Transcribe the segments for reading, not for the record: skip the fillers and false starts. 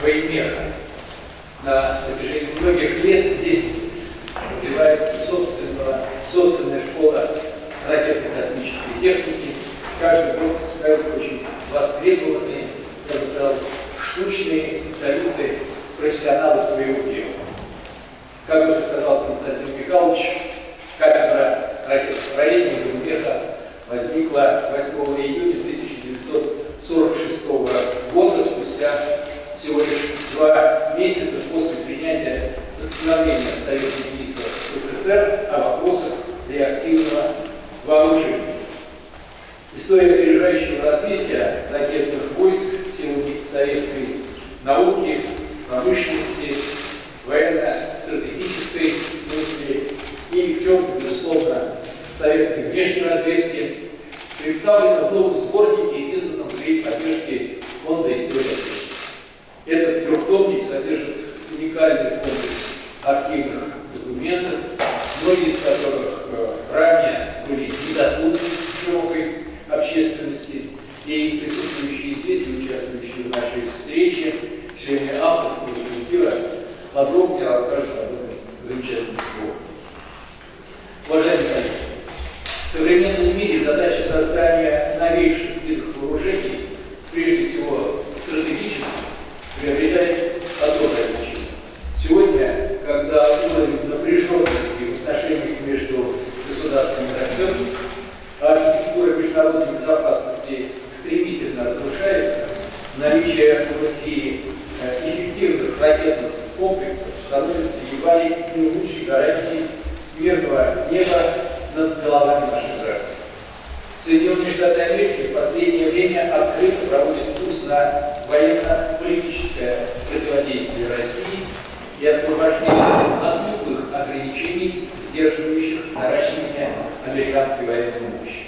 военмеха. На протяжении многих лет здесь развивается собственная школа ракетно-космической техники. Каждый год выпускаются очень востребованные, я бы сказал, штучные специалисты, профессионалы своего дела. Как уже сказал Константин Михайлович, кафедра ракетостроения и военмеха возникла 8 июня 1946 года, спустя всего лишь 2 месяца после принятия постановления Совета Министров СССР о вопросах реактивного вооружения. История опережающего развития ракетных войск, силами советской науки, промышленности, военно-стратегической мысли и в чем-то, безусловно, советской внешней разведки представлена в новом сборнике, изданном при поддержке Фонда истории Отечества. Этот трехтомник содержит уникальный комплекс архивных документов, многие из которых ранее были недоступны широкой общественности, и присутствующие здесь и участвующие в нашей встрече члены авторского коллектива подробнее расскажут об этом замечательном сборнике. Уважаемые коллеги, в современном мире задача создания новейших видов вооружений, прежде всего стратегических, приобретает особое значение. Сегодня, когда уровень напряженности в отношениях между государствами растет, а архитектура международной безопасности стремительно разрушается, наличие в России эффективных ракетных комплексов становится едва ли не лучшей гарантией мирного неба над головами наших граждан. Соединенные Штаты Америки в последнее время открыто проводят курс на военно-политическое противодействие России и освобождение от любых ограничений, сдерживающих наращивание американской военной мощи.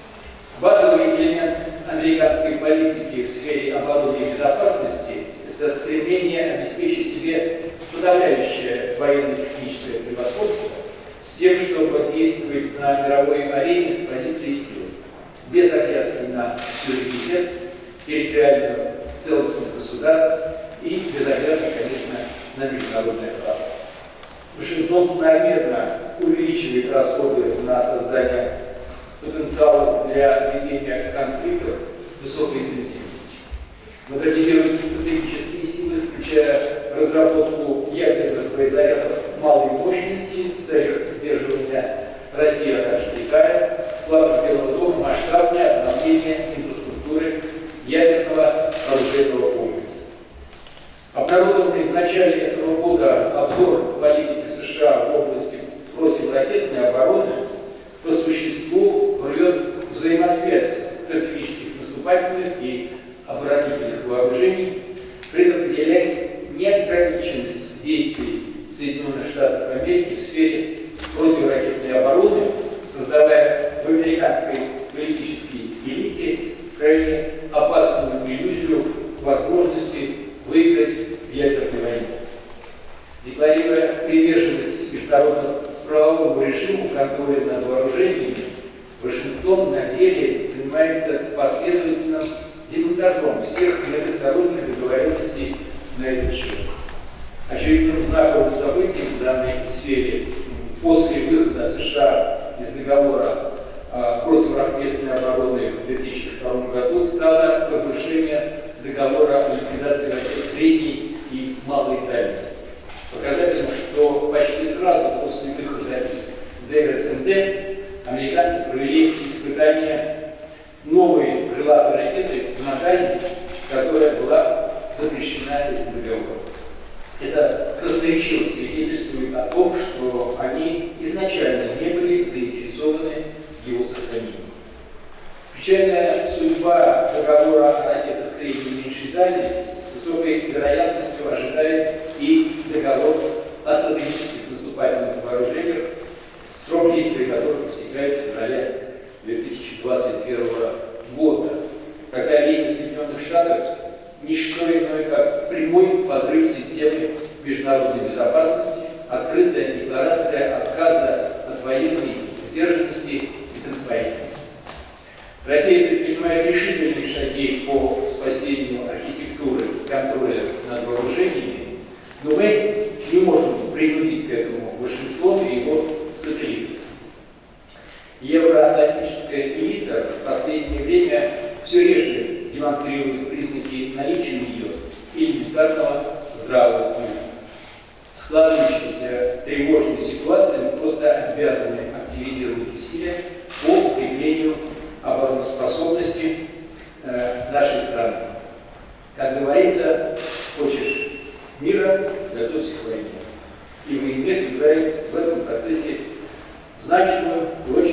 Базовый элемент американской политики в сфере обороны и безопасности – это стремление обеспечить себе подавляющее военно-техническое превосходство с тем, чтобы действовать на мировой арене с позиции силы, без оглядки на суверенитет, территориальную целостность государств и без оглядки, конечно, на международное право. Вашингтон намеренно увеличивает расходы на создание потенциала для ведения конфликтов высокой интенсивности. Модернизируются стратегические силы, включая разработку ядерных боезарядов малой мощности в целях сдерживания России, а также Китая, в планах Белого дома масштабное обновление инфраструктуры ядерного оружейного комплекса. Обнародованный в начале этого года обзор политики США в области противоракетной обороны по существу рвет взаимосвязь стратегических наступательных и оборонительных вооружений, предопределяет неограниченность действий Соединенных Штатов Америки в сфере противоракетной обороны, создавая в американской политической элите крайне опасную иллюзию возможности выиграть в ядерной войне. Декларируя приверженность международно-правовому режиму контроля над вооружениями, Вашингтон на деле занимается последовательным демонтажом всех многосторонних договоренностей на этот счет. Очевидным знаковым событием в данной сфере после выхода США из договора противоракетной обороны в 2002 году стало разрушение договора о ликвидации ракет средней и малой дальности. Показательно, что почти сразу после выхода из ДРСМД американцы провели испытания новой крылатой ракеты на дальность, которая была запрещена этим договором. Это красноречиво свидетельствует о том, что они изначально не были заинтересованы в его сохранении. Печальная судьба договора о ракетах средней и меньшей дальности с высокой вероятностью ожидает и договор о стратегических наступательных вооружениях, срок действия которых истекает в феврале 2021 года. Такая линия Соединенных Штатов – ничто иное, как прямой подрыв системы международной безопасности, открытая декларация отказа от военной сдержанности и транспарентности. Россия предпринимает решительные шаги по спасению архитектуры контроля над вооружением Но мы не можем принудить к этому Вашингтон и его сателлитов. Евроатлантическая элита в последнее время все реже демонстрирует признаки наличия у нее элементарного здравого смысла. В складывающейся тревожной ситуации мы просто обязаны активизировать усилия по укреплению обороноспособности нашей страны. Как говорится, хочешь мира, готовься к войне. И военкомат играет в этом процессе значимую и очень